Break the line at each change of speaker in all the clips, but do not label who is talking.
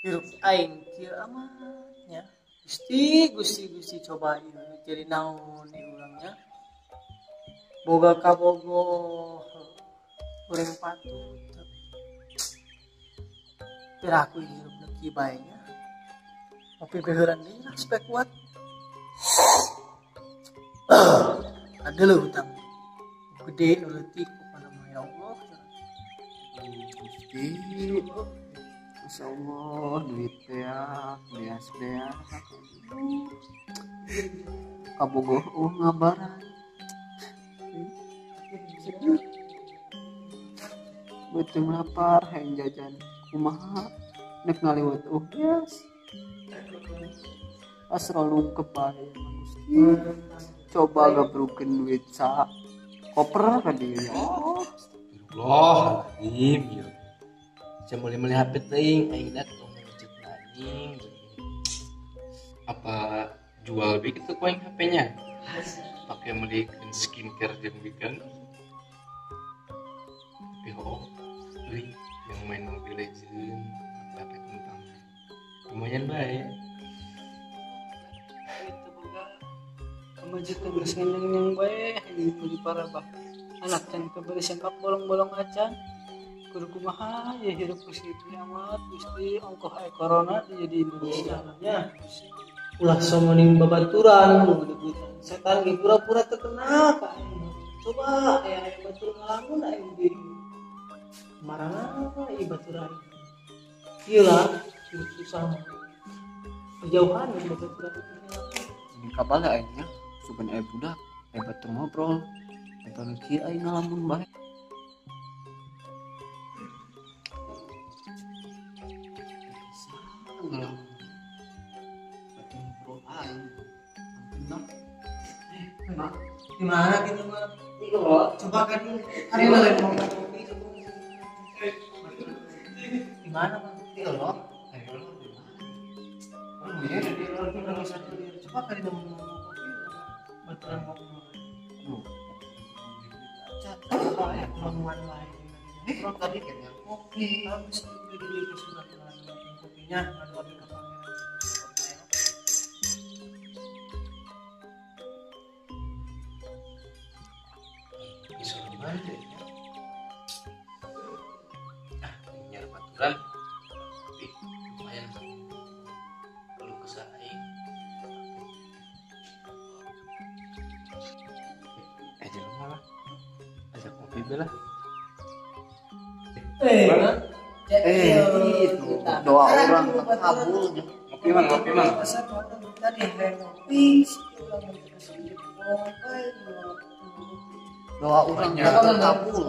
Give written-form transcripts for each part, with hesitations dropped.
hirup aing kieu amatnya. Gusti coba ieu jadi naon ieu urangnya. Boga kabogoh urang patut. Piraku hirup leuki bae nya. Ngopi beheuran deui supaya kuat. Ada lo hutang gede nu leutik kepada ya Allah.
Gusti, Masya Allah, duit beak, beas, kabogoh ngabaran. Betul lapar, hayang jajan kumaha, nek ngaliwat beas. Asrolung kebae Gusti. Coba gabrukeun duit sa koper ka dieu.
Astagfirullahaladzim ya. Saya mulai HP teuing aing dak ngecek anjing. Apa jual begitu ku aing HP-nya? Pakai melikeun skincare jeung bikin. Tapi yang main Mobile Legends HP tentang lumayan baik.
Itu boga kemajuan kebersihan yang bae di para bah. Anak can kebersihan kap bolong-bolong acan. Kudu kumaha ya hirup Gusti amat Gusti ongkoh aya corona jadi Indonesia nya. Ulah somoning babaturan debutan. Setan ge pura-pura teu kenal ka aing. Coba aya batur ngalamun aing di marana ieu baturan. Ieu lah hirup susah. Kejauhan dari baturan.
Ini kabala aing nya, sugan aya budak, aya batur ngobrol. Eta kieu aing ngalamun bae.
Gimana gitu mah? Itu loh, coba kan ada lain mau kopi. Gimana Bang? Itu loh. Ayo lo gimana? Coba kan mau kopi. Baturan ngopi. Apa ya kemauan lain? Orang tadi kayaknya kopi habis itu di kesudah kopinya ada di kamar.
Nyari baturan tapi lumayan perlu kesaing. Jangan malah ajak kopi belah.
Itu doa orang kabul.
Ngopi mang.
Tadi ngopi,
Doa orang kabul.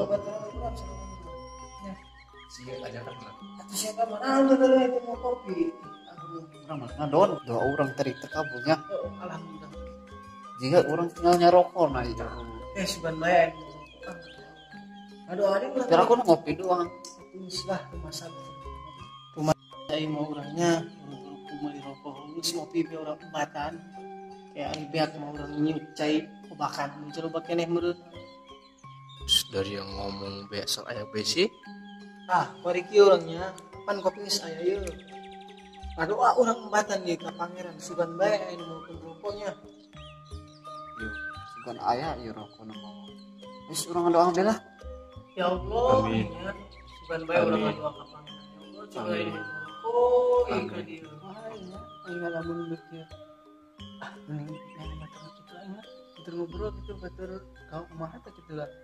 Siap ajakan lah.
Atau siapa mana bener itu mau kopi?
Orang mah ngadon, doa orang tadi terkabulnya.
Alhamdulillah.
Jika orang tinggalnya rokok nah itu.
Sugan bae. Aduh ada ulah.
Kira aku ngopi doang.
Lah masak. Rumah saya mau orangnya rumah di rokok terus ngopi be orang pembatan. Kayak ari beak mau orang nyucai kebakan muncul bakeneh meureun.
Dari yang ngomong besok aya besi.
Bari kieu orangnya pan kopi geus aya ieu. Aduh urang pembatan ieu ka pangeran sugan bae anu mau rokoknya.
Yo, sugan aya ieu rokok nu mau. Wis urang doang belah.
Ya Allah,
Amin.
ya. Sugan bae urang doa ka pangeran. Ya Allah, coba ini rokok ieu ka dieu. Aing ngalamun beukeu. Mending nanya batur kitu aing mah. Batur ngobrol kitu batur kau kumaha teh kitu lah.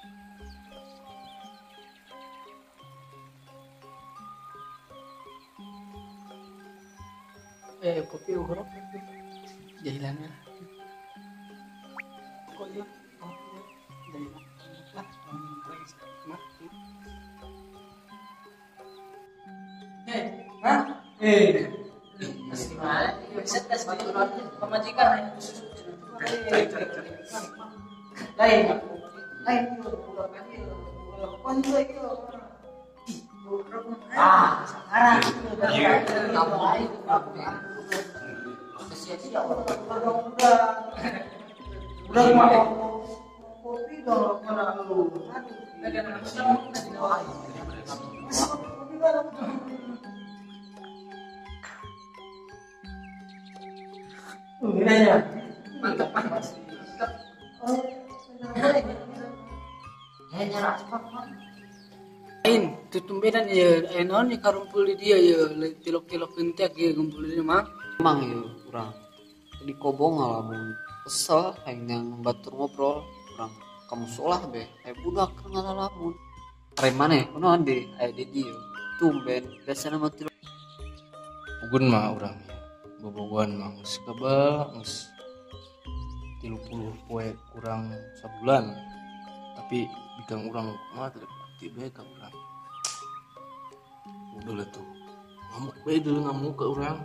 Kopi ugrok itu jahilannya kok ya dari lah masih gimana? Bisa tes baturan pemajikan lain sekarang udah mau kopi dong mana lu bedanya. Mantap. Lain, itu tumbenan ya, naon ya karumpul di dia ya, tilok-tilok kentek ya kumpul di mah.
Emang ya kurang di kobong ngalamun kesel yang batur ngobrol kurang kamu seolah be budak ngalamun keren mana kuno ande di dia tumben biasanya mah tilok
Pugun mah orang ya bobogohan mah geus kebal geus 30 poe kurang sebulan tapi bikang urang mah tidak pasti bae ka urang udah lah tuh ngamuk bae dulu ngamuk ke urang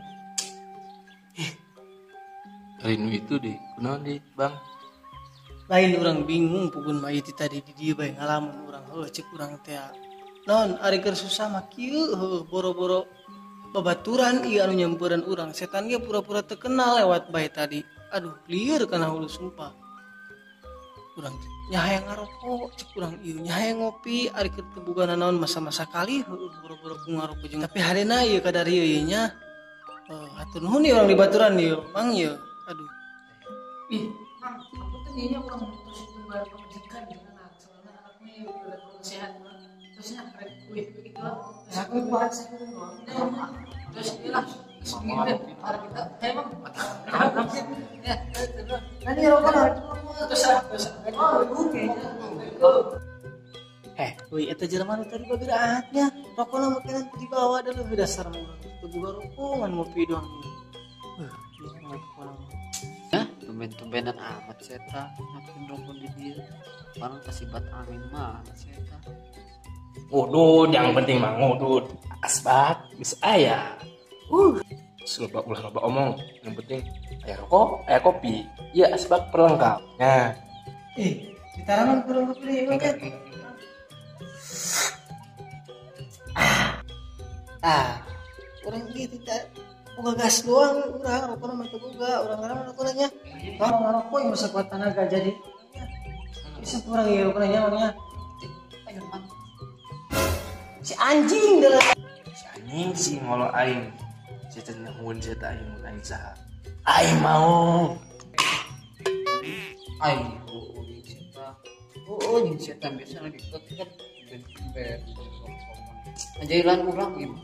Rinu itu deh kunaon deh bang
lain orang bingung pugun mah ieu tadi di dieu bae ngalamun urang cek urang teh naon ari keur susah mah kieu boro-boro babaturan ieu anu nyampuran urang setan ge pura-pura teu kenal lewat bae tadi aduh lieur kana hulu sumpah urang nyahaya ngarokok cek urang ieu nyahaya ngopi ari keur teu bugana naon masa-masa kali boro-boro ku ngarokok jeung tapi harena ieu kadari ieu nya hatur nuhun ieu urang di baturan ieu mang ieu aduh
Ih, Mang, aku tadinya kurang putus kembali pendidikan dengan anak soalnya anaknya udah kurang sehat Mang. Terusnya kayak kue begitu lah. Terus aku buat satu doang. Terus inilah segini para kita kayak Mang. Ya, nanti ya terus
woi eta jelema nu tadi babiraatnya rokona makanan di bawah dan lebih dasar mah teu boga rokok ngan ngopi doang
ya tumben-tumbenan amat seta makin rokok di dia barang kasibat angin mah seta
ngudut yang penting mah ngudut asbak geus aya loba ulah loba omong yang penting aya rokok aya kopi iya asbak perlengkap nah
ditarangan kurang kopi deui mangkat orang gitu tak boga gas doang urang rokona mah teu boga urang ngaran rokona nya kalau ngarokok yang bisa kuat tenaga jadi bisa kurang ya rokona nya mah si anjing dah
si anjing si ngolo aing si teh nuhun si teh aing mun aing saha aing mau
ai jeung seta biasa lagi deket ben ajailan urang ieu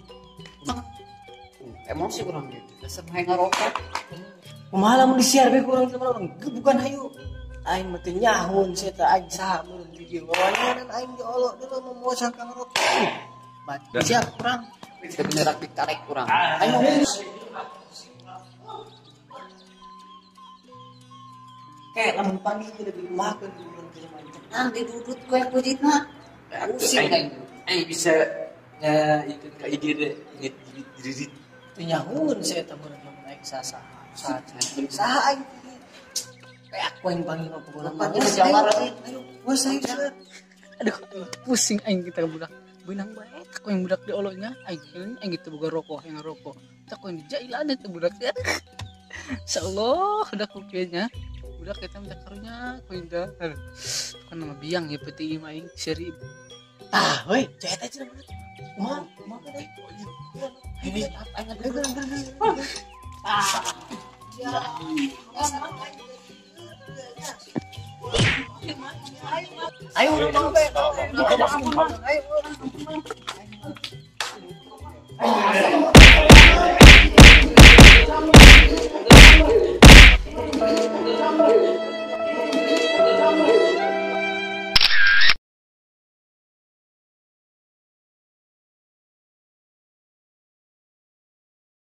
emosi kurang gitu dasar main ngarokok
kumaha lamun disiar bae kurang sama orang bukan hayu aing mah teu nyahun sia teh aing saha mun di dieu wawanan aing diolok deuleu memuaskan kang rokok siap kurang
kita benerak ditarik kurang ayo
kayak lamun pagi teh lebih makan kurang teh macam
nanti dudut gue kujitna pusing
aing bisa ya itu ka ide deh diri
teu nyahun sia teh mun aing saha aing kayak aku yang panggil apa bola
panggil jawara
ayo bos aing
aduh pusing aing kita budak. Benang bae aku yang budak di oloknya aing gitu boga rokok yang ngarokok. Tak yang dijailan itu budak ya. Insyaallah udah kopinya. Budak kita minta karunya ku indah. Kan nama biang ya peti imah aing seri.
woi cet aja mah deh ini ayo ayo